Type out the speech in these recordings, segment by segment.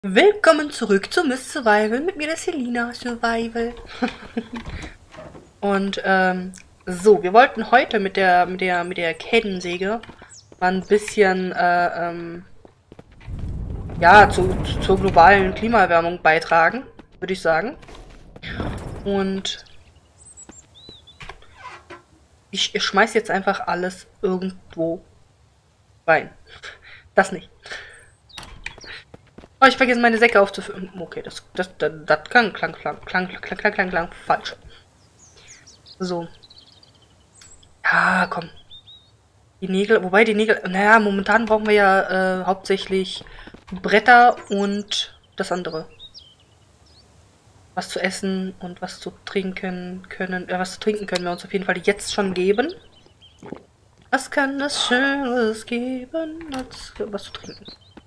Willkommen zurück zu Miss Survival mit mir, der Selina Survival. Und so, wir wollten heute mit der Kettensäge mal ein bisschen ja zur globalen Klimaerwärmung beitragen, würde ich sagen. Und ich schmeiß jetzt einfach alles irgendwo rein. Das nicht. Oh, ich vergesse meine Säcke aufzufüllen. Okay, das klang falsch. So. Ja, komm. Die Nägel, wobei die Nägel, naja, momentan brauchen wir ja hauptsächlich Bretter und das andere. Was zu essen und was zu trinken können. Was zu trinken können wir uns auf jeden Fall jetzt schon geben. Was kann das Schöneres geben, als was zu trinken?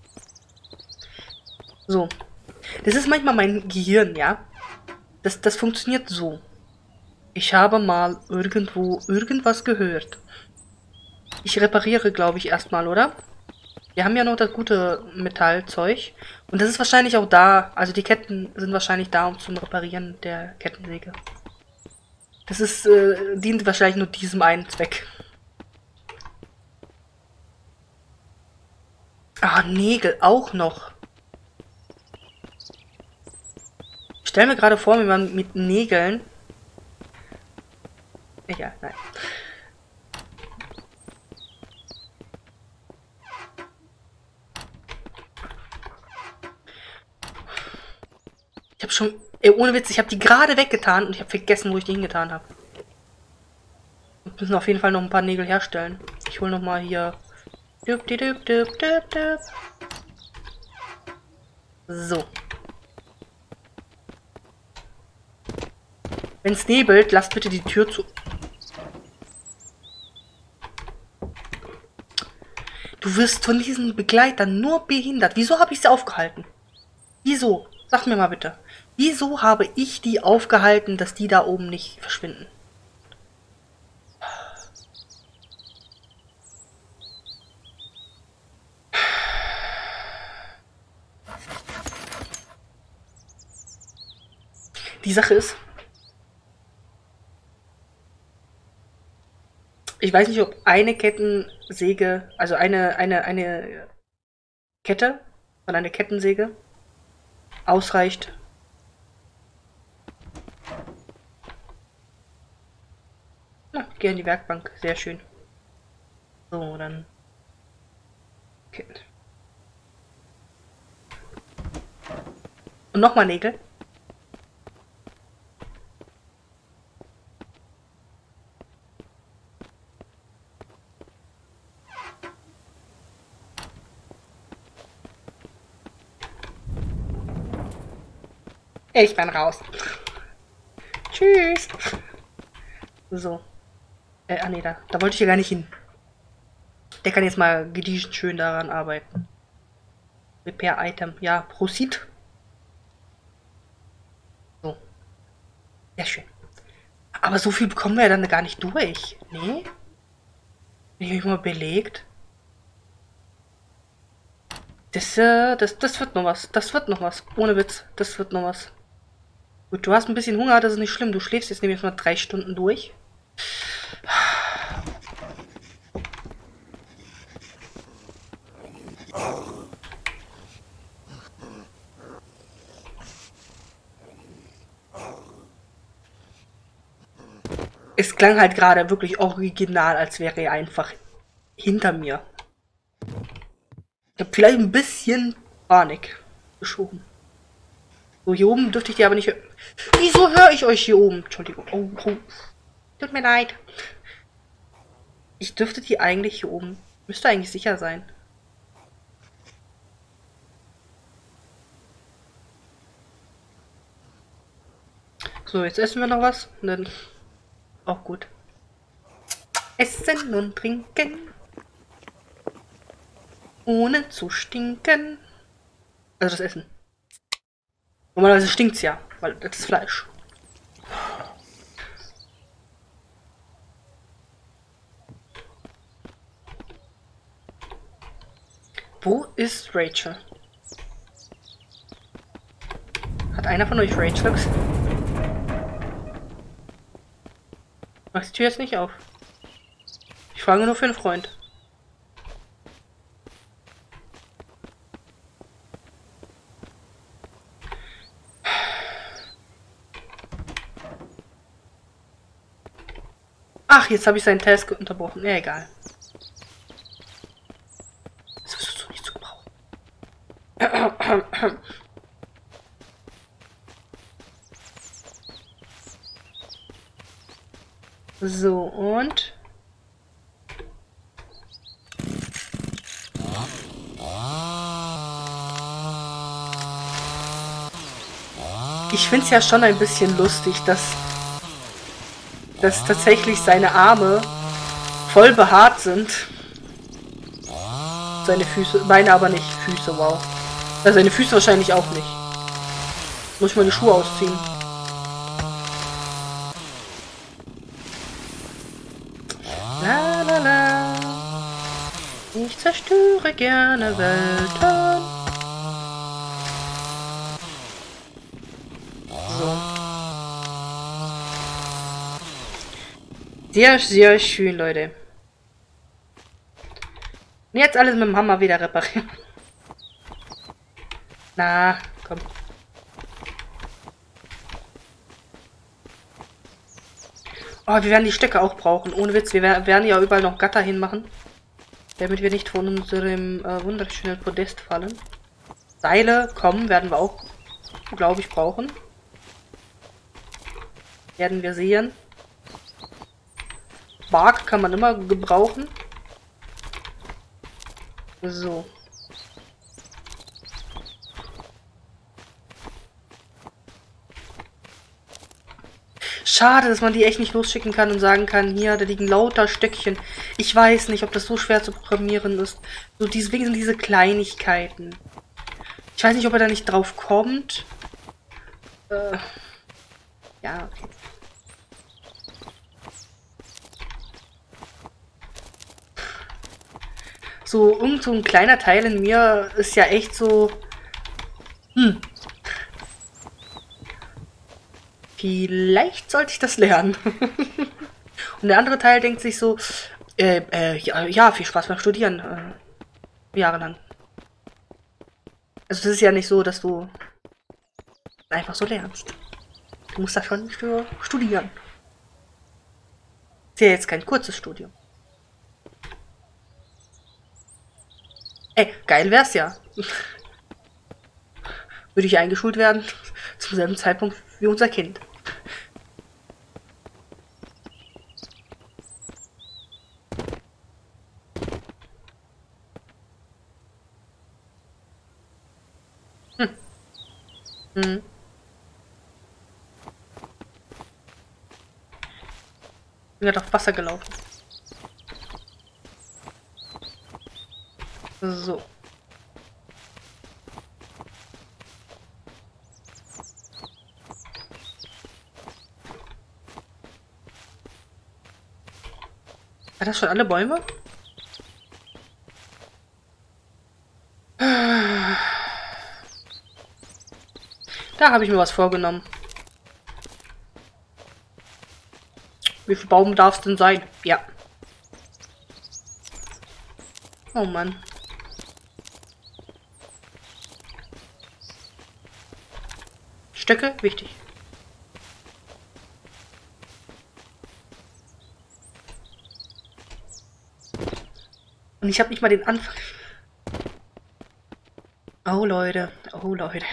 So. Das ist manchmal mein Gehirn, ja. Das funktioniert so. Ich habe mal irgendwo irgendwas gehört. Ich repariere, glaube ich, erstmal, oder? Wir haben ja noch das gute Metallzeug. Und das ist wahrscheinlich auch da. Also die Ketten sind wahrscheinlich da, um zum Reparieren der Kettensäge. Das ist, dient wahrscheinlich nur diesem einen Zweck. Ah, Nägel auch noch. Ich stelle mir gerade vor, wie man mit Nägeln... Egal, nein. Ich habe schon... ohne Witz, ich habe die gerade weggetan und ich habe vergessen, wo ich die hingetan habe. Wir müssen auf jeden Fall noch ein paar Nägel herstellen. Ich hole noch mal hier... So. Wenn es nebelt, lasst bitte die Tür zu. Du wirst von diesen Begleitern nur behindert. Wieso habe ich sie aufgehalten? Wieso? Sag mir mal bitte. Wieso habe ich die aufgehalten, dass die da oben nicht verschwinden? Die Sache ist, ich weiß nicht, ob eine Kettensäge, also eine Kette von einer Kettensäge ausreicht. Na, geh in die Werkbank. Sehr schön. So, dann. Okay. Und nochmal Nägel. Ich bin raus. Tschüss. So. Nee, da wollte ich ja gar nicht hin. Der kann jetzt mal gediegen schön daran arbeiten. Repair-Item. Ja, Proceed. So. Sehr schön. Aber so viel bekommen wir ja dann gar nicht durch. Nee? Bin ich mich mal belegt? Das wird noch was. Das wird noch was. Ohne Witz. Das wird noch was. Gut, du hast ein bisschen Hunger, das ist nicht schlimm. Du schläfst jetzt nämlich mal 3 Stunden durch. Es klang halt gerade wirklich original, als wäre er einfach hinter mir. Ich habe vielleicht ein bisschen Panik geschoben. So, hier oben dürfte ich die aber nicht hören. Wieso höre ich euch hier oben? Entschuldigung. Oh, oh. Tut mir leid. Ich dürfte die eigentlich hier oben. Müsste eigentlich sicher sein. So, jetzt essen wir noch was. Und dann auch gut. Essen und trinken. Ohne zu stinken. Also das Essen. Normalerweise stinkt's ja, weil das ist Fleisch. Wo ist Rachel? Hat einer von euch Rage Lux? Mach die Tür jetzt nicht auf. Ich frage nur für einen Freund. Ach, jetzt habe ich seinen Task unterbrochen. Ja, egal. Das wirst du so nicht zu gebrauchen. So, und... Ich finde es ja schon ein bisschen lustig, dass tatsächlich seine Arme voll behaart sind. Seine Füße, Beine aber nicht. Füße, wow. Also seine Füße wahrscheinlich auch nicht. Muss ich mal die Schuhe ausziehen. La la la. Ich zerstöre gerne Welten. So. Sehr, sehr schön, Leute. Und jetzt alles mit dem Hammer wieder reparieren. Na, komm. Oh, wir werden die Stöcke auch brauchen. Ohne Witz, wir werden ja überall noch Gatter hinmachen. Damit wir nicht von unserem wunderschönen Podest fallen. Seile, kommen, werden wir auch, glaube ich, brauchen. Werden wir sehen. Bark kann man immer gebrauchen. So. Schade, dass man die echt nicht losschicken kann und sagen kann, hier, da liegen lauter Stöckchen. Ich weiß nicht, ob das so schwer zu programmieren ist. So deswegen sind diese Kleinigkeiten. Ich weiß nicht, ob er da nicht drauf kommt. Ja, okay. So, irgend so ein kleiner Teil in mir ist ja echt so... Vielleicht sollte ich das lernen. Und der andere Teil denkt sich so... ja, viel Spaß beim Studieren. Jahrelang. Also das ist ja nicht so, dass du einfach so lernst. Du musst da schon für studieren. Ist ja jetzt kein kurzes Studium. Ey, geil wär's ja. Würde ich eingeschult werden, zum selben Zeitpunkt wie unser Kind. Hm. Bin gerade auf Wasser gelaufen. So. Hat das schon alle Bäume? Da habe ich mir was vorgenommen. Wie viel Baum darf es denn sein? Ja. Oh Mann. Stöcke, wichtig. Und ich habe nicht mal den Anfang. Oh Leute, oh Leute.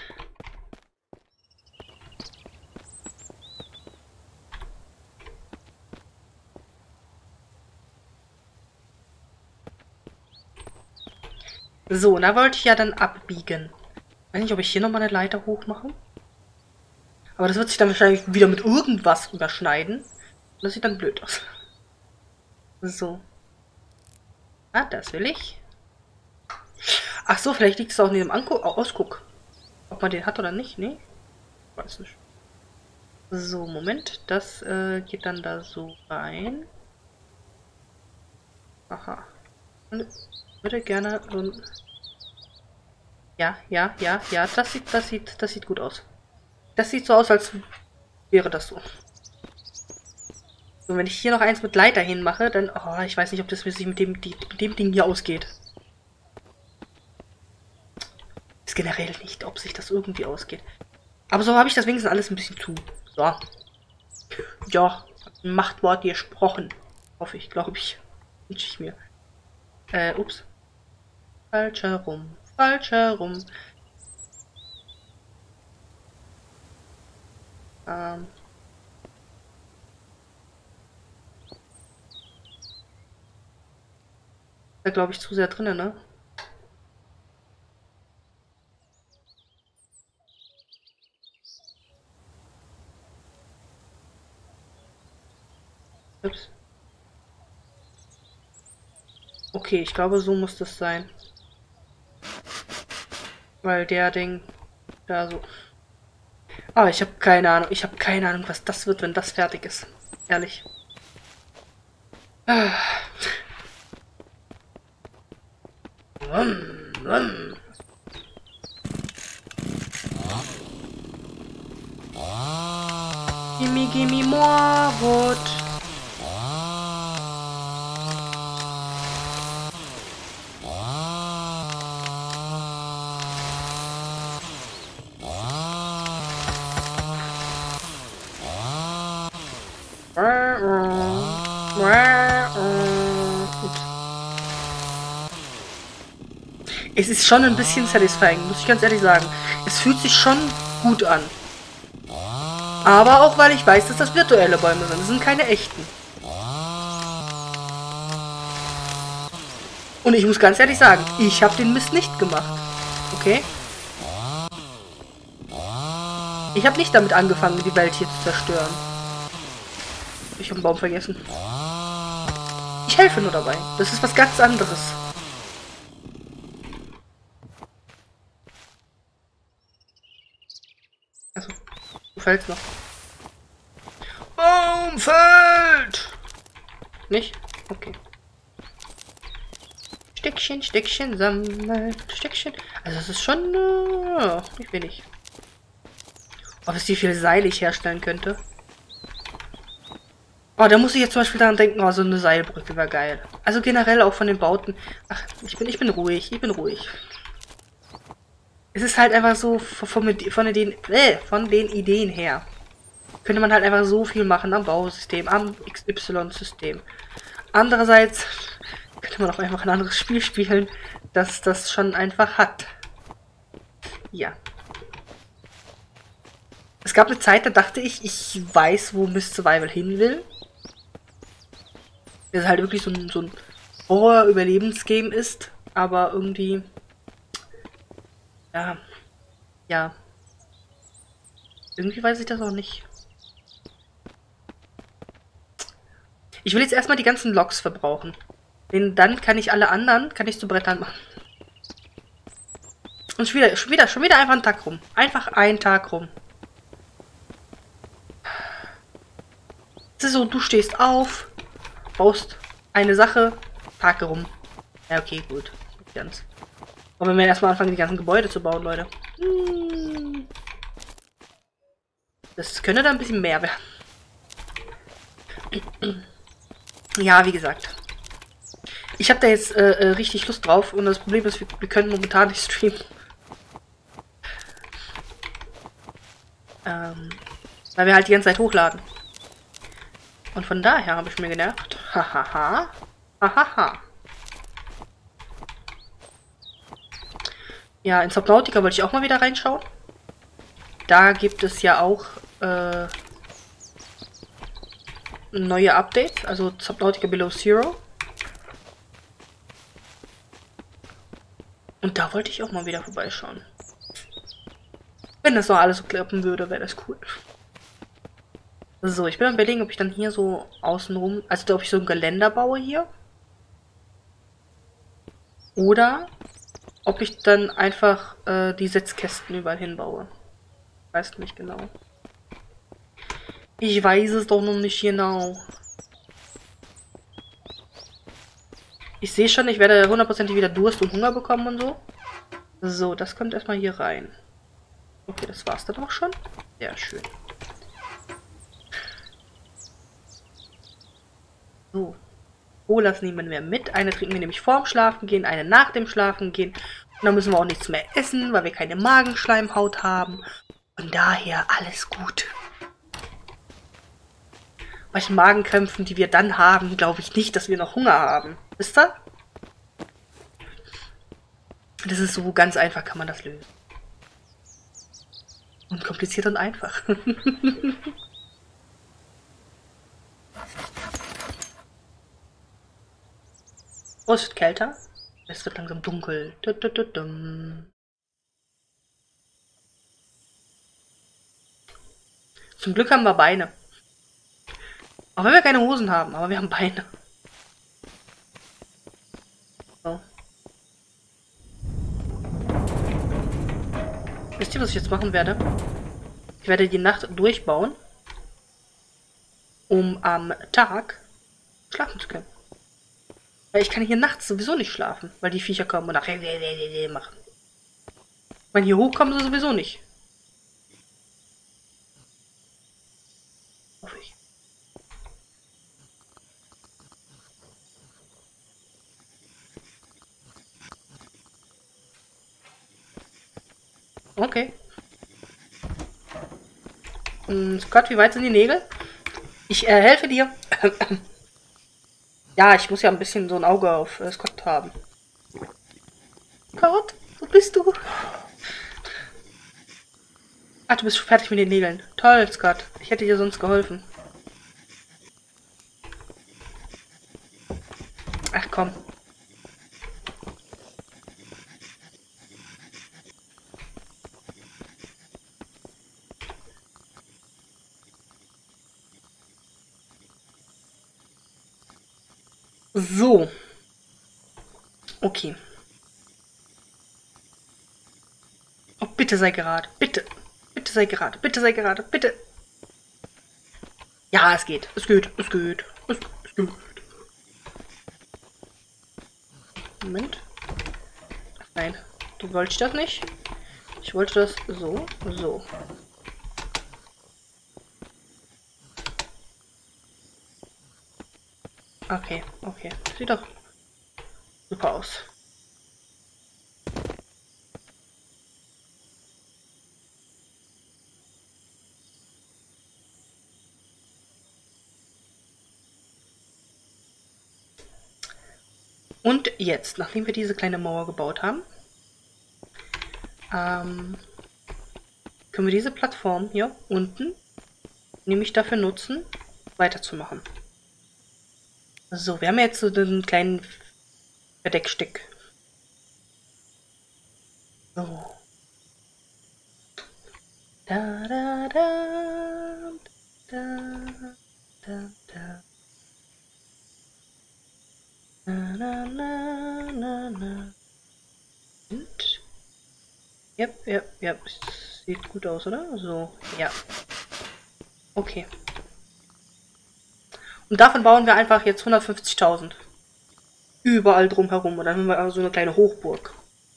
So, da wollte ich ja dann abbiegen. Ich weiß nicht, ob ich hier nochmal eine Leiter hochmache. Aber das wird sich dann wahrscheinlich wieder mit irgendwas überschneiden. Das sieht dann blöd aus. So. Ah, das will ich. Ach so, vielleicht liegt es auch neben dem Ausguck. Ob man den hat oder nicht, nee? Weiß nicht. So, Moment. Das geht dann da so rein. Aha. Und ich würde gerne so ein... Ja, das sieht gut aus. Das sieht so aus, als wäre das so. Und wenn ich hier noch eins mit Leiter hinmache, dann... Oh, ich weiß nicht, ob das sich mit dem Ding hier ausgeht. Ist generell nicht, ob sich das irgendwie ausgeht. Aber so habe ich das wenigstens alles ein bisschen zu. So. Ja, ein Machtwort gesprochen. Hoffe ich, glaube ich. Wünsche ich mir. Ups. Falsch herum. Falsch herum. Da glaube ich zu sehr drinnen, ne? Ups. Okay, ich glaube, so muss das sein. Weil der Ding da so... Aber ich habe keine Ahnung. Ich habe keine Ahnung, was das wird, wenn das fertig ist. Ehrlich. Gimme more wood. Es ist schon ein bisschen satisfying, muss ich ganz ehrlich sagen. Es fühlt sich schon gut an. Aber auch, weil ich weiß, dass das virtuelle Bäume sind. Das sind keine echten. Und ich muss ganz ehrlich sagen, ich habe den Mist nicht gemacht. Okay? Ich habe nicht damit angefangen, die Welt hier zu zerstören. Ich habe einen Baum vergessen. Ich helfe nur dabei. Das ist was ganz anderes. Also, du fällst noch. Baum fällt! Nicht? Okay. Stückchen, Stückchen sammeln. Stückchen. Also das ist schon nicht wenig. Ob es wie viel Seil ich herstellen könnte. Oh, da muss ich jetzt zum Beispiel daran denken, oh, so eine Seilbrücke wäre geil. Also generell auch von den Bauten. Ach, ich bin ruhig, ich bin ruhig. Es ist halt einfach so, von den Ideen her. Könnte man halt einfach so viel machen am Bausystem, am XY-System. Andererseits könnte man auch einfach ein anderes Spiel spielen, das das schon einfach hat. Ja. Es gab eine Zeit, da dachte ich, ich weiß, wo Miss Survival hin will. Das halt wirklich so ein Horror-Überlebensgame ist, aber irgendwie... Ja. Ja. Irgendwie weiß ich das auch nicht. Ich will jetzt erstmal die ganzen Loks verbrauchen. Denn dann kann ich alle anderen, zu Brettern machen. Und schon wieder einfach einen Tag rum. Einfach einen Tag rum. Es ist so, du stehst auf, baust eine Sache, Tag rum. Ja, okay, gut. Ganz. Aber wenn wir erstmal anfangen, die ganzen Gebäude zu bauen, Leute. Das könnte dann ein bisschen mehr werden. Ja, wie gesagt. Ich habe da jetzt richtig Lust drauf und das Problem ist, wir können momentan nicht streamen. Weil wir halt die ganze Zeit hochladen. Und von daher habe ich mir gedacht, hahaha, hahaha. Ja, in Subnautica wollte ich auch mal wieder reinschauen. Da gibt es ja auch neue Updates, also Subnautica Below Zero. Und da wollte ich auch mal wieder vorbeischauen. Wenn das noch alles so klappen würde, wäre das cool. So, ich bin am Überlegen, ob ich dann hier so außenrum, also ob ich so ein Geländer baue hier. Oder ob ich dann einfach die Setzkästen überall hinbaue. Weiß nicht genau. Ich weiß es doch noch nicht genau. Ich sehe schon, ich werde hundertprozentig wieder Durst und Hunger bekommen und so. So, das kommt erstmal hier rein. Okay, das war's dann auch schon. Sehr schön. So. Colas nehmen wir mit. Eine trinken wir nämlich vorm Schlafen gehen, eine nach dem Schlafen gehen. Und dann müssen wir auch nichts mehr essen, weil wir keine Magenschleimhaut haben. Von daher alles gut. Bei den Magenkrämpfen, die wir dann haben, glaube ich nicht, dass wir noch Hunger haben. Wisst ihr? Das ist so ganz einfach, kann man das lösen. Unkompliziert und einfach. Oh, es wird kälter. Es wird langsam dunkel. Zum Glück haben wir Beine. Auch wenn wir keine Hosen haben, aber wir haben Beine. So. Wisst ihr, was ich jetzt machen werde? Ich werde die Nacht durchbauen, um am Tag schlafen zu können. Weil ich kann hier nachts sowieso nicht schlafen, weil die Viecher kommen und nachher machen. Ich meine, hier hoch kommen sie sowieso nicht. Hoffe ich. Okay. Scott, wie weit sind die Nägel? Ich helfe dir. Ja, ich muss ja ein bisschen so ein Auge auf Scott haben. Scott, wo bist du? Ach, du bist fertig mit den Nägeln. Toll, Scott. Ich hätte dir sonst geholfen. Ach komm. So. Okay. Oh, bitte sei gerade. Bitte. Bitte sei gerade. Bitte sei gerade. Bitte. Ja, es geht. Es geht. Es geht. Es geht. Moment. Nein. Du wolltest das nicht. Ich wollte das so. So. Okay. Okay. Sieht doch super aus. Und jetzt, nachdem wir diese kleine Mauer gebaut haben, können wir diese Plattform hier unten nämlich dafür nutzen, weiterzumachen. So, wir haben jetzt so einen kleinen Verdeckstück. So. Da, da, da, da, da, da. Na, na, na, na, na. Und? Ja, sieht gut aus, oder? So, ja. Okay. Und davon bauen wir einfach jetzt 150.000. Überall drumherum. Und dann haben wir so eine kleine Hochburg.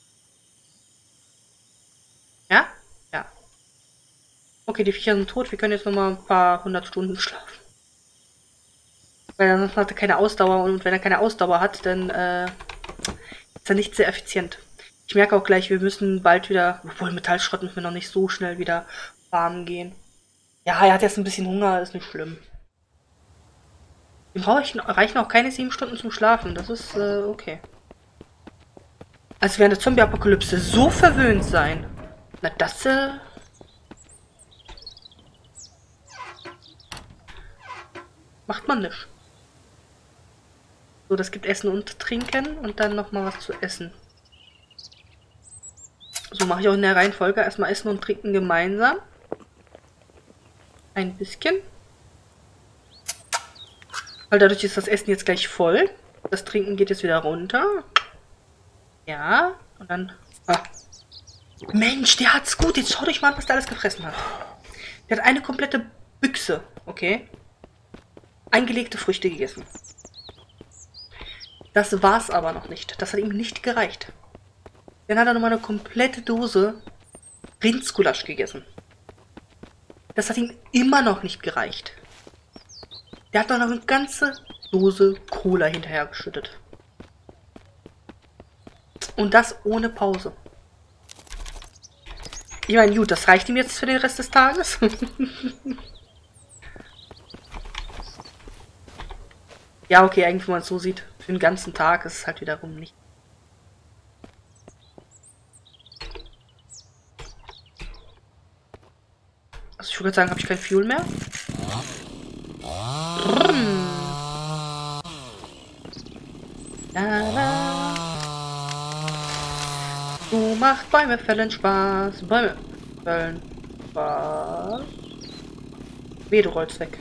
Ja? Ja. Okay, die Viecher sind tot. Wir können jetzt nochmal ein paar 100 Stunden schlafen. Weil sonst hat er keine Ausdauer. Und wenn er keine Ausdauer hat, dann ist er nicht sehr effizient. Ich merke auch gleich, wir müssen bald wieder, obwohl Metallschrott müssen wir noch nicht so schnell wieder farmen gehen. Ja, er hat jetzt ein bisschen Hunger, ist nicht schlimm. Wir reichen auch keine 7 Stunden zum Schlafen, das ist okay. Als während der Zombie-Apokalypse so verwöhnt sein. Na, das macht man nicht. So, das gibt Essen und Trinken und dann nochmal was zu essen. So mache ich auch in der Reihenfolge. Erstmal Essen und Trinken gemeinsam. Ein bisschen. Weil dadurch ist das Essen jetzt gleich voll. Das Trinken geht jetzt wieder runter. Ja. Und dann... Ah. Mensch, der hat's gut. Jetzt schaut euch mal an, was der alles gefressen hat. Der hat eine komplette Büchse. Okay. Eingelegte Früchte gegessen. Das war's aber noch nicht. Das hat ihm nicht gereicht. Dann hat er nochmal eine komplette Dose Rindsgulasch gegessen. Das hat ihm immer noch nicht gereicht. Der hat doch noch eine ganze Dose Cola hinterhergeschüttet. Und das ohne Pause. Ich meine, gut, das reicht ihm jetzt für den Rest des Tages. Ja, okay, eigentlich, wenn man es so sieht, für den ganzen Tag ist es halt wiederum nicht. Also ich würde sagen, habe ich kein Fuel mehr? Du machst Bäume fällen Spaß. Bäume fällen Spaß. Weh, du rollst weg.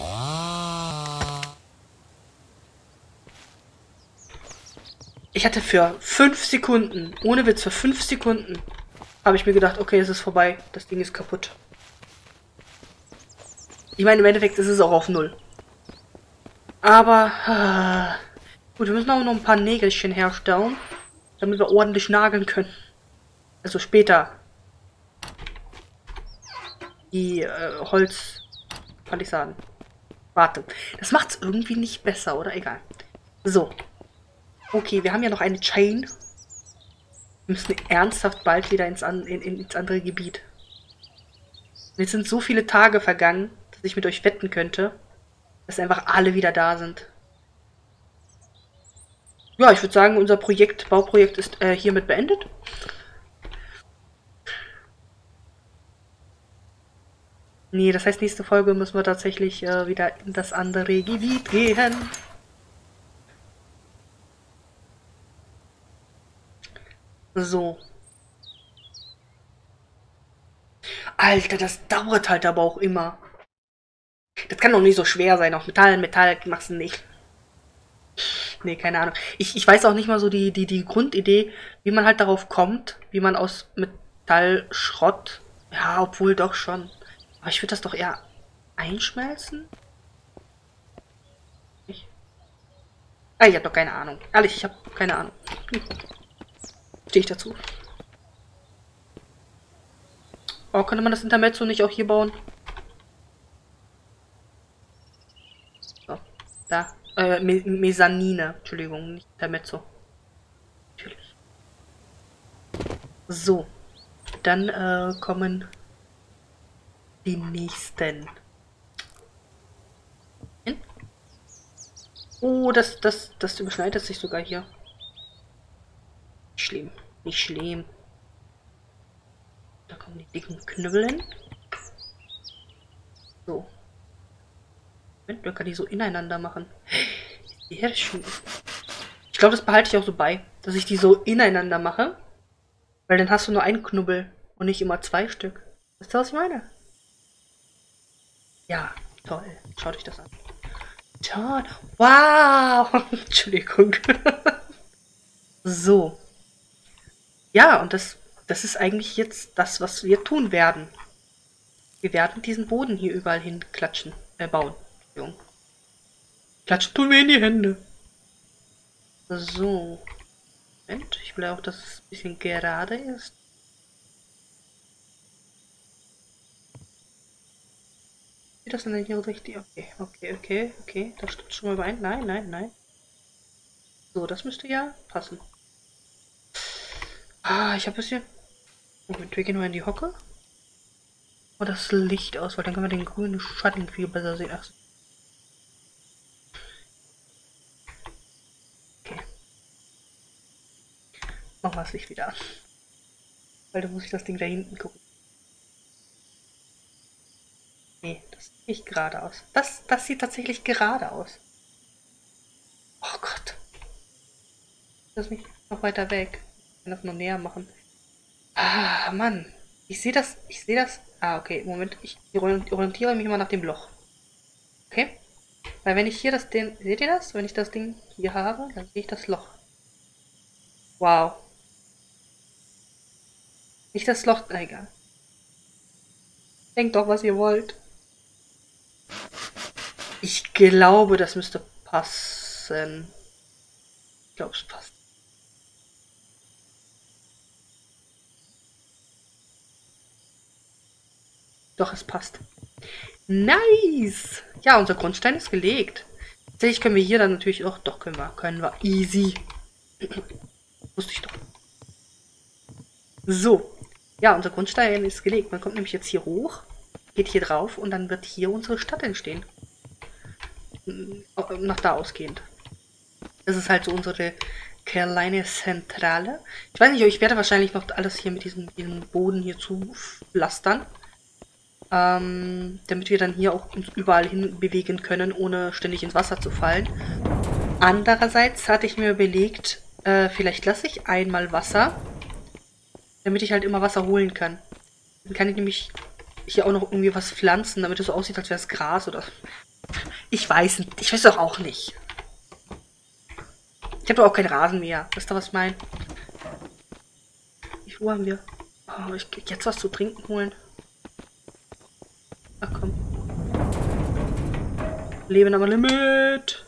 Ich hatte für 5 Sekunden, ohne Witz, für 5 Sekunden, habe ich mir gedacht, okay, es ist vorbei. Das Ding ist kaputt. Ich meine, im Endeffekt ist es auch auf 0. Aber, gut, wir müssen auch noch ein paar Nägelchen herstellen, damit wir ordentlich nageln können. Also später. Die Holzpalisaden. Warte. Das macht es irgendwie nicht besser, oder? Egal. So. Okay, wir haben ja noch eine Chain. Wir müssen ernsthaft bald wieder ins andere Gebiet. Und jetzt sind so viele Tage vergangen, dass ich mit euch wetten könnte, dass einfach alle wieder da sind. Ja, ich würde sagen, unser Bauprojekt ist hiermit beendet. Nee, das heißt, nächste Folge müssen wir tatsächlich wieder in das andere Gebiet gehen. So. Alter, das dauert halt aber auch immer. Das kann doch nicht so schwer sein. Auch Metall machst du nicht. Nee, keine Ahnung. Ich weiß auch nicht mal so die Grundidee, wie man halt darauf kommt, wie man aus Metallschrott. Ja, obwohl doch schon. Aber ich würde das doch eher einschmelzen? Ich habe doch keine Ahnung. Ehrlich, ich habe keine Ahnung. Stehe ich dazu. Oh, könnte man das Intermezzo nicht auch hier bauen? So, da. Mezzanine. Entschuldigung, nicht Intermezzo. Natürlich. So. Dann kommen die nächsten. Hin? Oh, das überschneidet sich sogar hier. Nicht schlimm. Nicht schlimm. Da kommen die dicken Knüppel hin. So. Moment, man kann die so ineinander machen. Sehr schön. Ich glaube, das behalte ich auch so bei, dass ich die so ineinander mache. Weil dann hast du nur einen Knubbel und nicht immer 2 Stück. Weißt du, was ich meine? Ja, toll. Schaut euch das an. Toll. Wow. Entschuldigung. So. Ja, und das ist eigentlich jetzt das, was wir tun werden. Wir werden diesen Boden hier überall hin klatschen, bauen. Klatschen tun wir in die Hände. So. Moment, ich will auch, dass es ein bisschen gerade ist. Sieht das denn hier richtig? Okay. Das stimmt schon mal überein. Nein. So, das müsste ja passen. Ah, ich habe ein bisschen... Moment, wir gehen mal in die Hocke. Oh, das Licht aus, weil dann können wir den grünen Schatten viel besser sehen. Ach. Okay. Machen wir das Licht wieder an. Weil da muss ich das Ding da hinten gucken. Nee, das sieht nicht gerade aus. Das sieht tatsächlich gerade aus. Oh Gott. Lass mich noch weiter weg. Ich kann das noch näher machen. Ah, Mann. Ich sehe das. Ah, okay. Moment. Ich orientiere mich mal nach dem Loch. Okay? Weil wenn ich hier das Ding... Seht ihr das? Wenn ich das Ding hier habe, dann sehe ich das Loch. Wow. Nicht das Loch... Na, egal. Denkt doch, was ihr wollt. Ich glaube, das müsste passen. Ich glaube, es passt. Doch, es passt. Nice! Ja, unser Grundstein ist gelegt. Tatsächlich können wir hier dann natürlich auch... Doch, können wir. Easy. Wusste ich doch. So. Ja, unser Grundstein ist gelegt. Man kommt nämlich jetzt hier hoch, geht hier drauf und dann wird hier unsere Stadt entstehen. Nach da ausgehend. Das ist halt so unsere kleine Zentrale. Ich weiß nicht, ich werde wahrscheinlich noch alles hier mit diesem Boden hier zupflastern. Damit wir dann hier auch uns überall hin bewegen können, ohne ständig ins Wasser zu fallen. Andererseits hatte ich mir überlegt, vielleicht lasse ich einmal Wasser, damit ich halt immer Wasser holen kann. Dann kann ich nämlich hier auch noch irgendwie was pflanzen, damit es so aussieht, als wäre es Gras oder... Ich weiß nicht. Ich weiß doch auch nicht. Ich habe doch auch keinen Rasen mehr. Wisst ihr, was ich meine? Wie viel Uhr haben wir? Oh, ich kann jetzt was zu trinken holen. Ach komm. Leben am Limit.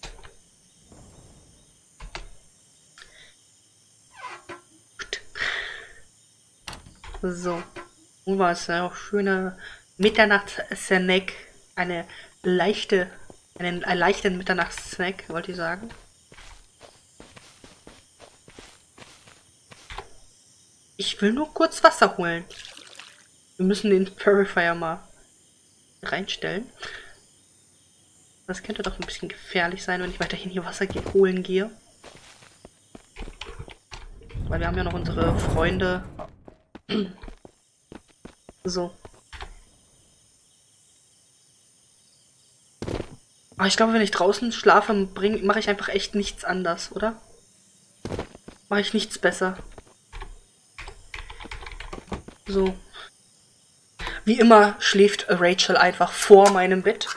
Gut. So. Nun war es auch schöner Mitternachtssnack. Einen leichten Mitternachtssnack, wollte ich sagen. Ich will nur kurz Wasser holen. Wir müssen den Purifier mal reinstellen. Das könnte doch ein bisschen gefährlich sein, wenn ich weiterhin hier Wasser holen gehe. Weil wir haben ja noch unsere Freunde. So. Aber ich glaube, wenn ich draußen schlafe, mache ich einfach echt nichts anders, oder? Mache ich nichts besser. So. Wie immer schläft Rachel einfach vor meinem Bett.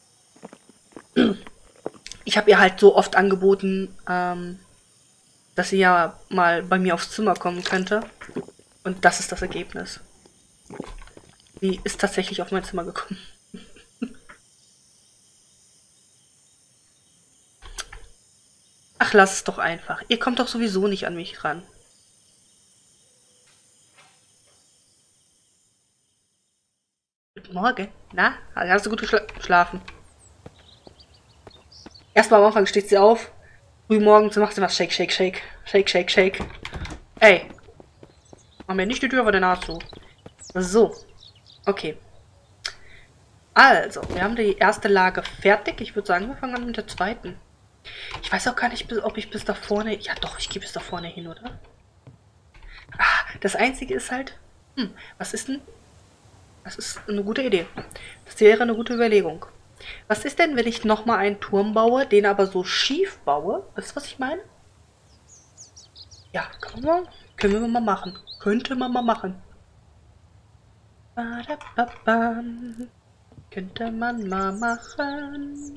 Ich habe ihr halt so oft angeboten, dass sie ja mal bei mir aufs Zimmer kommen könnte. Und das ist das Ergebnis. Sie ist tatsächlich auf mein Zimmer gekommen. Ach, lass es doch einfach. Ihr kommt doch sowieso nicht an mich ran. Guten Morgen. Na, hast du gut geschlafen? Erstmal am Anfang steht sie auf. Früh morgens macht sie was. Shake, shake, shake. Shake, shake, shake. Ey. Mach mir nicht die Tür vor der Nase zu. So. Okay. Also, wir haben die erste Lage fertig. Ich würde sagen, wir fangen an mit der zweiten. Ich weiß auch gar nicht, ob ich bis da vorne... Ja doch, ich gehe bis da vorne hin, oder? Ah, das Einzige ist halt... was ist denn... Das ist eine gute Idee. Das wäre eine gute Überlegung. Was ist denn, wenn ich nochmal einen Turm baue, den aber so schief baue? Weißt du, was ich meine? Ja, können wir mal machen. Könnte man mal machen. Könnte man mal machen.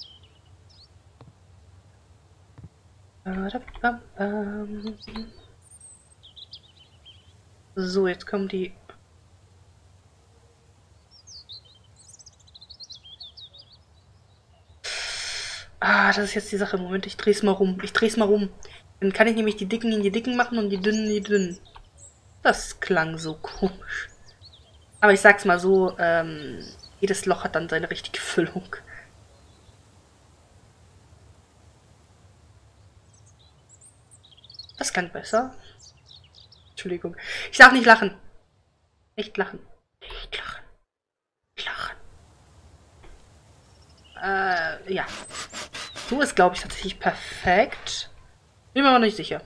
So, jetzt kommen die... Ah, das ist jetzt die Sache. Moment, ich dreh's mal rum. Dann kann ich nämlich die Dicken in die Dicken machen und die Dünnen in die Dünnen. Das klang so komisch. Aber ich sag's mal so, jedes Loch hat dann seine richtige Füllung. Das klang besser. Entschuldigung. Ich darf nicht lachen. Nicht lachen. Nicht lachen. Nicht lachen. Ja. So ist, glaube ich, tatsächlich perfekt. Bin mir aber nicht sicher.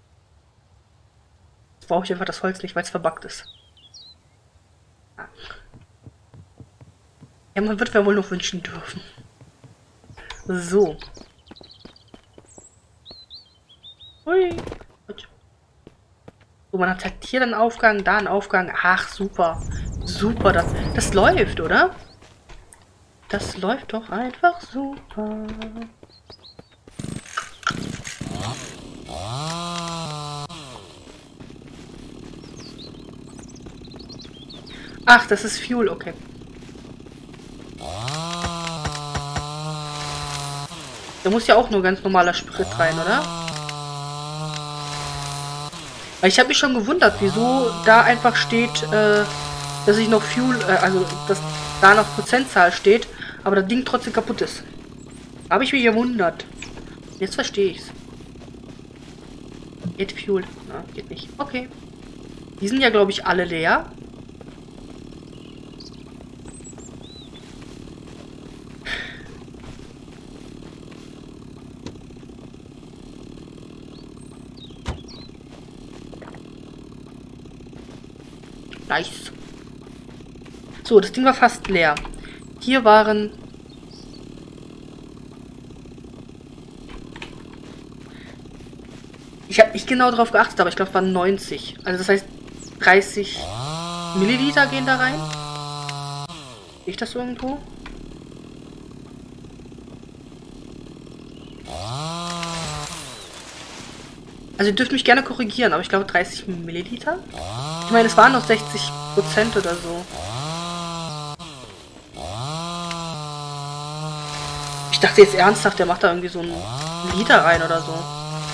Jetzt brauche ich einfach das Holz nicht, weil es verbuggt ist. Ja, man wird ja wohl noch wünschen dürfen. So. Hui. So, man hat halt hier einen Aufgang, da einen Aufgang. Ach, super. Super, das läuft, oder? Das läuft doch einfach super. Ach, das ist Fuel, okay. Da muss ja auch nur ganz normaler Sprit rein, oder? Weil ich habe mich schon gewundert, wieso da einfach steht, dass ich noch Fuel, also dass da noch Prozentzahl steht, aber das Ding trotzdem kaputt ist. Habe ich mich gewundert. Jetzt verstehe ich's. Geht Fuel. Na, geht nicht. Okay. Die sind ja, glaube ich, alle leer. Nice. So, das Ding war fast leer. Hier waren... Ich habe nicht genau darauf geachtet, aber ich glaube, es waren 90. Also das heißt, 30 Milliliter gehen da rein. Sehe ich das irgendwo? Also ihr dürft mich gerne korrigieren, aber ich glaube 30 Milliliter. Ich meine, es waren noch 60% oder so. Ich dachte jetzt ernsthaft, der macht da irgendwie so einen Liter rein oder so.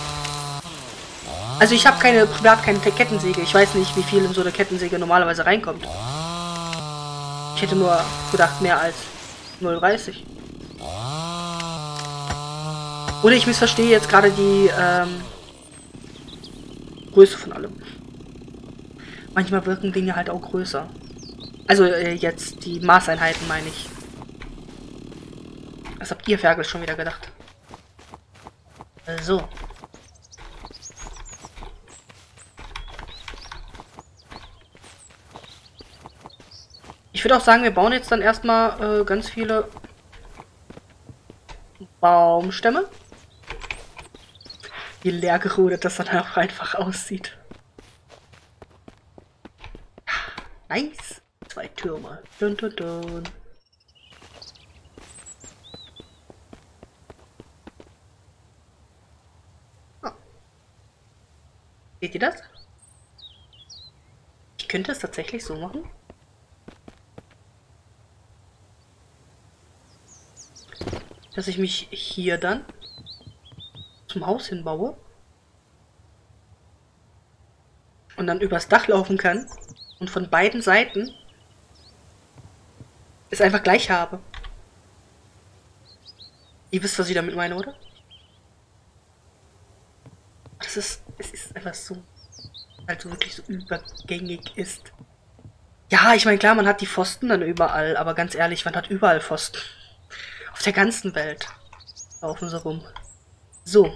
Also ich habe privat keine Kettensäge. Ich weiß nicht, wie viel in so eine Kettensäge normalerweise reinkommt. Ich hätte nur gedacht, mehr als 0,30. Oder ich missverstehe jetzt gerade die Größe von allem. Manchmal wirken Dinge halt auch größer. Also jetzt die Maßeinheiten meine ich. Was habt ihr, Ferkel, schon wieder gedacht? So. Ich würde auch sagen, wir bauen jetzt dann erstmal ganz viele Baumstämme. Wie leer gerodet das dann auch einfach aussieht. Nice. 2 Türme. Dun, dun, dun. Oh. Seht ihr das? Ich könnte es tatsächlich so machen. Dass ich mich hier dann zum Haus hinbaue und dann übers Dach laufen kann und von beiden Seiten es einfach gleich habe. Ihr wisst, was ich damit meine, oder? Es ist einfach so, also wirklich so übergängig ist. Ja, ich meine, klar, man hat die Pfosten dann überall, aber ganz ehrlich, man hat überall Pfosten. Auf der ganzen Welt laufen sie rum. So.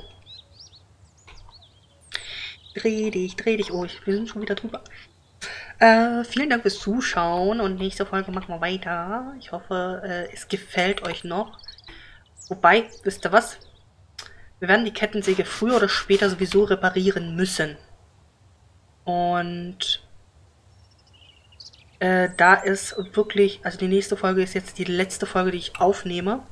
Dreh dich. Oh, wir sind schon wieder drüber. Vielen Dank fürs Zuschauen und nächste Folge machen wir weiter. Ich hoffe, es gefällt euch noch. Wobei, wisst ihr was? Wir werden die Kettensäge früher oder später sowieso reparieren müssen. Und da ist wirklich, also die nächste Folge ist jetzt die letzte Folge, die ich aufnehme.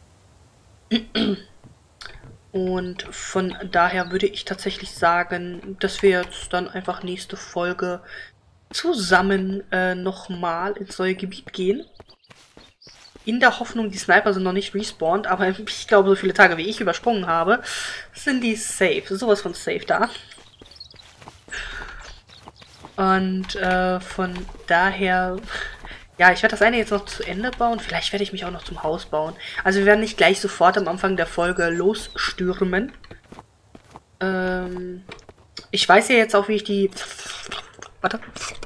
Und von daher würde ich tatsächlich sagen, dass wir jetzt dann einfach nächste Folge zusammen nochmal ins neue Gebiet gehen. In der Hoffnung, die Sniper sind noch nicht respawned, aber ich glaube, so viele Tage wie ich übersprungen habe, sind die safe. Sowas von safe da. Und von daher, ja, ich werde das eine jetzt noch zu Ende bauen. Vielleicht werde ich mich auch noch zum Haus bauen. Also wir werden nicht gleich sofort am Anfang der Folge losstürmen. Ich weiß ja jetzt auch, wie ich die... Warte.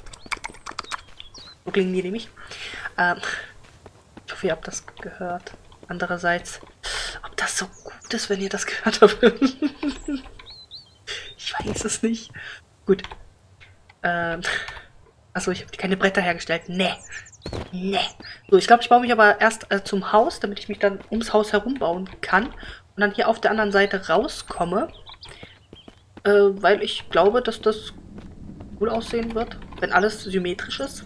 So klingen die nämlich. Ich hoffe, ihr habt das gehört. Andererseits, ob das so gut ist, wenn ihr das gehört habt. Ich weiß es nicht. Gut. Achso, ich habe keine Bretter hergestellt. Nee. So, ich glaube, ich baue mich aber erst zum Haus, damit ich mich dann ums Haus herum bauen kann. Und dann hier auf der anderen Seite rauskomme. Weil ich glaube, dass das cool aussehen wird, wenn alles symmetrisch ist.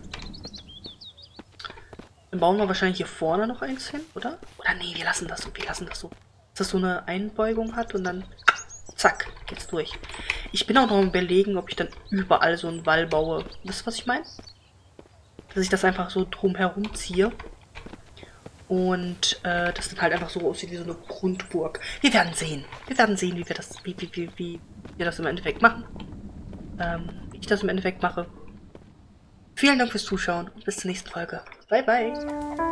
Dann bauen wir wahrscheinlich hier vorne noch eins hin, oder? Oder nee, wir lassen das so. Dass das so eine Einbeugung hat und dann zack, geht's durch. Ich bin auch noch am Überlegen, ob ich dann überall so einen Wall baue. Wisst ihr, was ich meine? Dass ich das einfach so drumherum ziehe. Und das dann halt einfach so aussieht wie so eine Grundburg. Wir werden sehen. Wie wir das im Endeffekt machen. Wie ich das im Endeffekt mache. Vielen Dank fürs Zuschauen und bis zur nächsten Folge. Bye, bye.